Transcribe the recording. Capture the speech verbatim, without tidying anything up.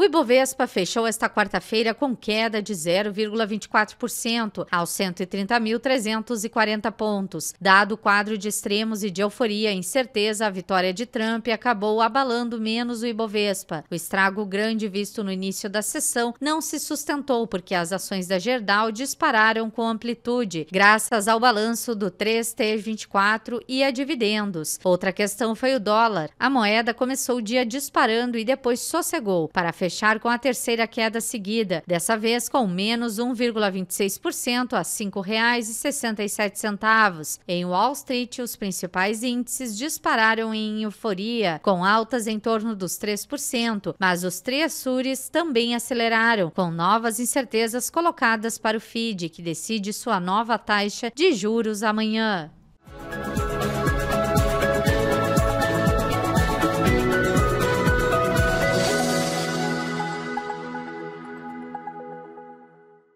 Ibovespa fechou esta quarta-feira com queda de zero vírgula vinte e quatro por cento, aos cento e trinta mil trezentos e quarenta pontos. Dado o quadro de extremos e de euforia e incerteza, a vitória de Trump acabou abalando menos o Ibovespa. O estrago grande visto no início da sessão não se sustentou porque as ações da Gerdau dispararam com amplitude, graças ao balanço do três T vinte e quatro e a dividendos. Outra questão foi o dólar. A moeda começou o dia disparando e depois sossegou, para fechar com a terceira queda seguida, dessa vez com menos um vírgula vinte e seis por cento a cinco reais e sessenta e sete centavos. Em Wall Street, os principais índices dispararam em euforia, com altas em torno dos três por cento, mas os Treasuries também aceleraram, com novas incertezas colocadas para o F I D, que decide sua nova taxa de juros amanhã.